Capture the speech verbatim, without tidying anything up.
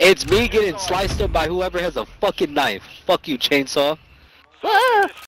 It's me getting sliced up by whoever has a fucking knife. Fuck you, chainsaw. Ah!